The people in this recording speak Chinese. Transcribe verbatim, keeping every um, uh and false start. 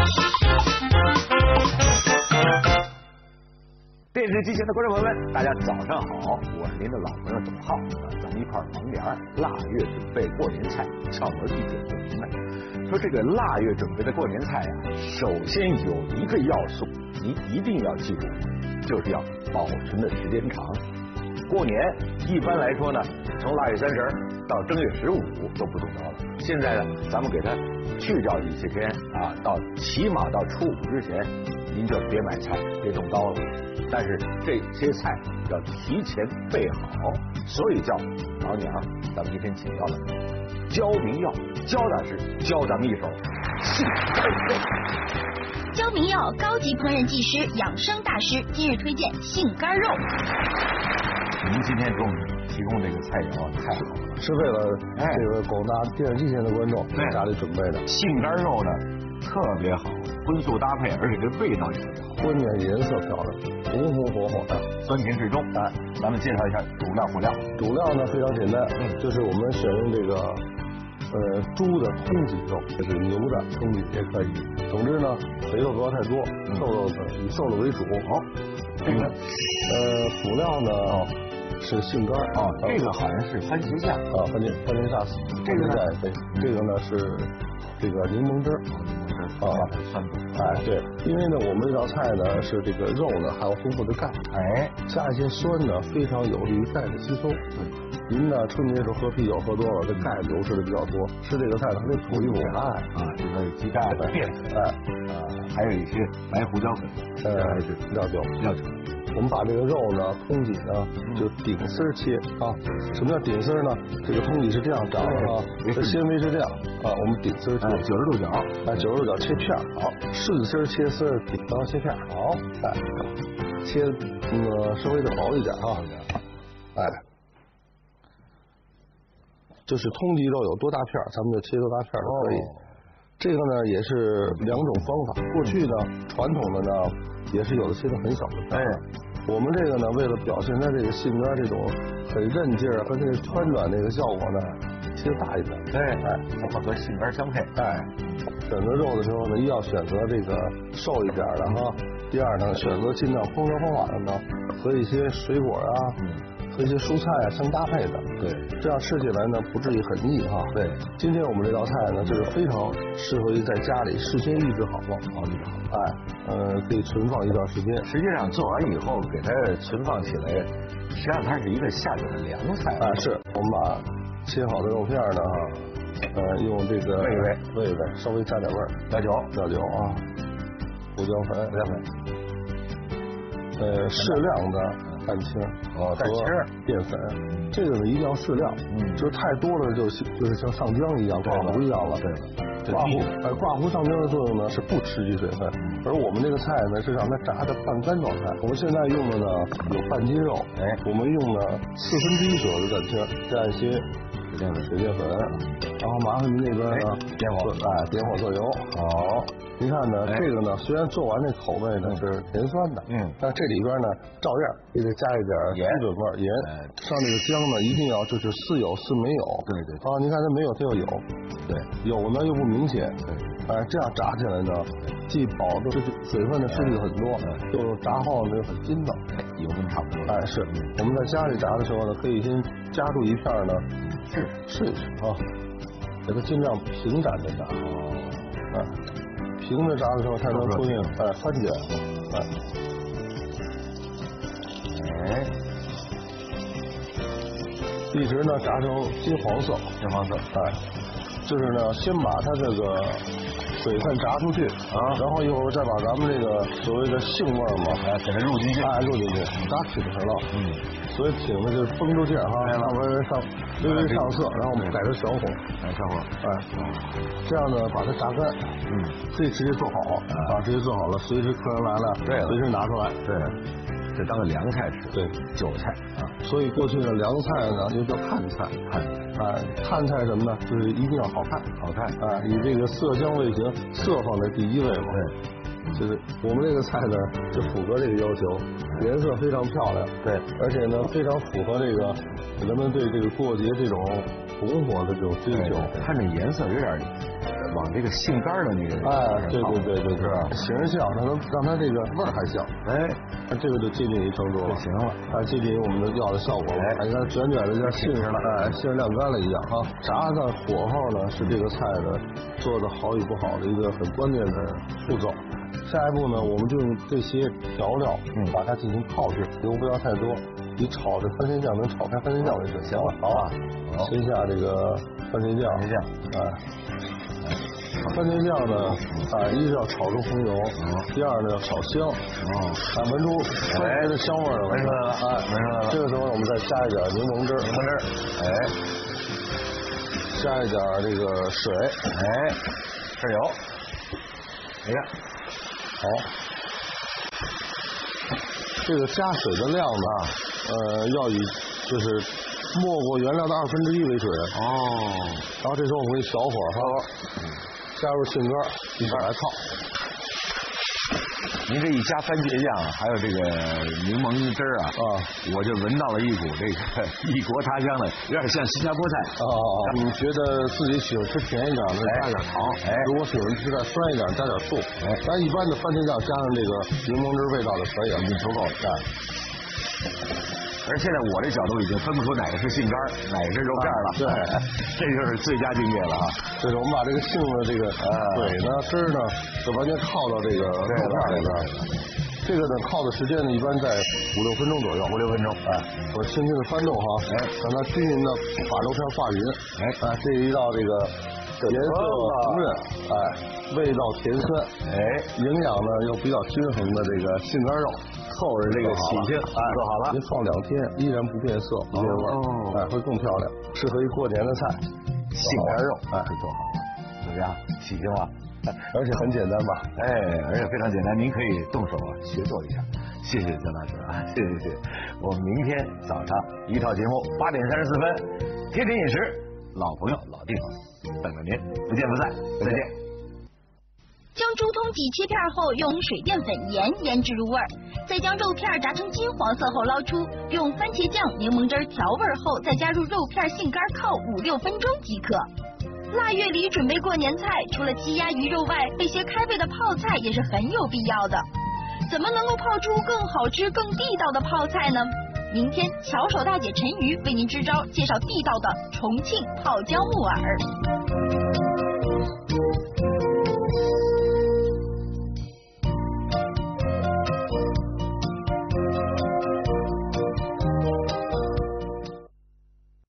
电视机前的观众朋友们，大家早上好，我是您的老朋友董浩，咱们一块儿忙点儿，腊月准备过年菜，窍门一点就明白。说这个腊月准备的过年菜呀、啊，首先有一个要素，您一定要记住，就是要保存的时间长。过年一般来说呢，从腊月三十到正月十五都不动刀了。现在呢，咱们给它去掉几十天啊，到起码到初五之前，您就别买菜，别动刀了。但是这些菜要提前备好，所以叫老娘。咱们今天请到了焦明耀焦大师教咱们一手杏干肉。 焦明耀高级烹饪技师、养生大师，今日推荐杏干肉。 您今天给我们提供这个菜肴太好了， 是为了这个广大电视机前的观众在家里准备的。 杏干肉呢特别好，荤素搭配，而且这味道也特别好， 关键颜色漂亮，红红火火的， 酸甜适中。哎，咱们介绍一下主料辅料。 主料呢非常简单，嗯，就是我们选用这个呃猪的通脊肉，这是牛的通脊也可以。总之呢，肥肉不要太多，瘦肉的以瘦肉为主。好，这个呃辅料呢。哦是杏干啊，这个好像是番茄酱啊，番茄番茄沙司，这个呢对，这个呢是这个柠檬汁啊， 酸度。 哎，对，因为呢我们这道菜呢是这个肉呢还有丰富的钙， 哎， 加一些酸呢非常有利于钙的吸收。您呢春节时候喝啤酒喝多了，这钙流失的比较多，吃这个菜它得补一补钙啊，这个鸡钙的淀粉，哎，啊，还有一些白胡椒粉， 呃，还是料酒， 料酒。 我们把这个肉呢，通脊呢，就顶丝切啊。什么叫顶丝呢？这个通脊是这样长的啊，这纤维是这样啊。我们顶丝切， 九十度角， 哎，九十度角切片好，顺丝切丝，顶刀切片好，哎，切那个稍微的薄一点啊，哎，就是通脊肉有多大片，咱们就切多大片都可以。哦，这个呢也是两种方法。过去呢，传统的呢也是有的切的很小的片。哎，我们这个呢，为了表现它这个杏干这种很韧劲儿和这个穿软那个效果呢，切的大一点。 哎哎，咱们和杏干相配。哎， 选择肉的时候呢，一要选择这个瘦一点的哈。第二呢，选择尽量烹调方法的呢，和一些水果啊。嗯，和一些蔬菜啊相搭配的，对，这样吃起来呢不至于很腻哈。对，今天我们这道菜呢就是非常适合于在家里事先预制好了，好预制好，哎，呃，可以存放一段时间。 实际上做完以后给它存放起来，实际上它是一个夏天的凉菜啊。是，我们把切好的肉片呢，呃，用这个煨一煨， 煨一煨，稍微加点味儿， 料酒， 料酒啊，胡椒粉， 胡椒粉， 呃，适量的。蛋清哦，蛋清淀粉，这个呢一定要适量，嗯，就是太多了就就是像上浆一样，挂糊一样了。对，挂糊，哎，挂糊上浆的作用呢是不吃去水分，而我们这个菜呢是让它炸的半干状态。我们现在用的呢有半斤肉，哎，我们用了四分之一左右的蛋清，加一些水淀粉，水淀粉，然后麻烦您那边呢点火， 哎，点火做油，好。您看呢，这个呢，虽然做完这口味呢是甜酸的，嗯，但这里边呢，照样也得加一点盐， 基本味盐。上这个姜呢，一定要就是似有似没有。 对对。 啊，您看它没有，它又有。对。有呢又不明显。对。哎，这样炸起来呢，既保证水分的失去很多，又炸后呢又很筋道。 油温差不多。 哎，是。我们在家里炸的时候呢，可以先夹住一片呢，试试一试啊，给它尽量平展着炸。哦。哎。平着炸的时候才能出现哎翻卷，哎，哎，一直呢炸成金黄色， 金黄色， 哎，就是呢先把它这个水分炸出去啊，然后一会儿再把咱们这个所谓的杏味嘛， 哎，给它入进去， 哎，入进去，炸挺实了，嗯，所以挺的就是绷住劲儿哈，上微上微微上色，然后我们改成小火， 哎，小火， 哎，这样呢把它炸干，嗯，可以直接做好，啊，直接做好了，随时客人来了， 对， 随时拿出来， 对，这当个凉菜吃， 对， 韭菜啊， 所以过去的凉菜呢又叫看菜， 看， 哎，看菜什么呢？就是一定要好看， 好看， 啊，以这个色香味形，色放在第一位嘛，对，就是我们这个菜呢就符合这个要求，颜色非常漂亮，对，而且呢非常符合这个人们对这个过节这种红火的这种追求， 看这颜色有点。往往这个杏干的那个。 哎，对对对对， 是吧？ 形儿像，让它让它这个味儿还像。哎，那这个就接近于成熟了， 行了， 啊，接近于我们的要的效果了。哎，你看卷卷的像杏似的，哎，杏晾干了一样啊。炸的火候呢，是这个菜的做的好与不好的一个很关键的步骤。下一步呢，我们就用这些调料，嗯，把它进行泡制，油不要太多，以炒的番茄酱能炒开番茄酱为准。 行了，好啊， 先下这个番茄酱， 番茄酱， 哎。番茄酱呢，啊，一是要炒出红油，第二呢要炒香，啊，闻出番茄的香味儿了， 闻出来了， 哎， 闻出来了。 这个时候我们再加一点柠檬汁， 柠檬汁，哎， 加一点这个水， 哎，豉油，你看， 好，这个加水的量呢，呃，要以就是没过原料的二分之一为准。 哦， 然后这时候我们小火哈，加入杏干，一起来泡。 您这一加番茄酱，还有这个柠檬汁啊，啊，我就闻到了一股这个异国他乡的，有点像新加坡菜。 哦哦哦，你觉得自己喜欢吃甜一点的，加点糖；哎，如果喜欢吃再酸一点，加点醋。哎，咱一般的番茄酱加上这个柠檬汁味道就可以了，已经足够了。 而现在我这角度已经分不出哪个是杏干，哪个是肉片了。对，这就是最佳境界了啊！ 就是我们把这个杏的这个水呢、汁呢，就完全靠到这个肉片里边。这个呢，靠的时间呢，一般在五六分钟左右。 五六分钟，哎， 我轻轻的翻动哈，哎，让它均匀的把肉片化匀。哎，哎，这一道这个颜色红润，哎，味道甜酸，哎，营养呢又比较均衡的这个杏干肉。凑着这个喜庆，哎，做好了，您放两天依然不变色不变味儿，哎，会更漂亮，适合于过年的菜。 杏干肉，哎，做好了，怎么样？喜庆吧？ 而且很简单吧？ 哎，而且非常简单，您可以动手啊学做一下。谢谢姜大师啊，谢谢谢谢。我们明天早上一套节目八点三十四分，天天饮食，老朋友老地方，等着您，不见不散，再见。 将猪通脊切片后，用水淀粉、盐腌制入味儿，再将肉片炸成金黄色后捞出，用番茄酱、柠檬汁调味后，再加入肉片、杏干靠五六分钟即可。腊月里准备过年菜，除了鸡鸭鱼肉外，这些开胃的泡菜也是很有必要的。怎么能够泡出更好吃、更地道的泡菜呢？明天巧手大姐陈瑜为您支招，介绍地道的重庆泡椒木耳。